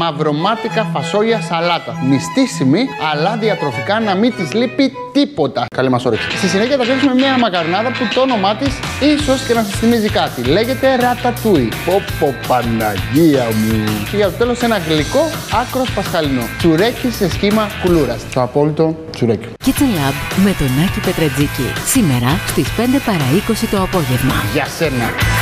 μαυρομάτικα φασόλια σαλάτα. Νηστίσιμη, αλλά διατροφικά να μην της λείπει τίποτα. Καλή μας όρεξη. Στη συνέχεια θα φτιάξουμε μια μακαρονάδα που το όνομά της ίσως και να σας θυμίζει κάτι. Λέγεται ρατατούι. Πω Παναγία μου. Και για το τέλος ένα γλυκό άκρος πασχαλινό. Τσουρέκι σε σχήμα κουλούρας. Το απόλυτο τσουρέκι. Kitchen Lab με τον Άκη Πετρετζίκη. Σήμερα στις 5 παρά 20 το απόγευμα. Για σένα.